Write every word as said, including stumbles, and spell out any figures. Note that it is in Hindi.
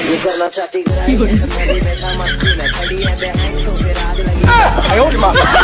ये करना चाहती है, मैं भी बैठा मस्ती में, खड़ी है बहन तो फिर आग लगी।